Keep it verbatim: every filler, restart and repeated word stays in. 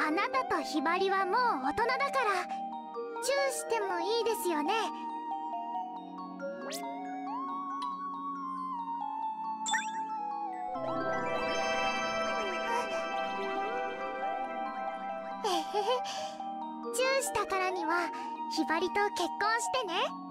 あなたとひばりはもう大人だからチューしてもいいですよね。えへへ、チューしたからにはひばりと結婚してね。